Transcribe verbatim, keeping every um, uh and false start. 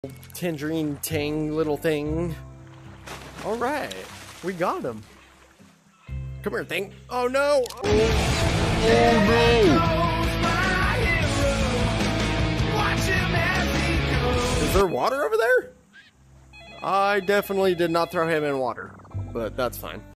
tangerine tang little thing. All right, we got him. Come here, thing. Oh no! Oh, oh no! Is there water over there? I definitely did not throw him in water, but that's fine.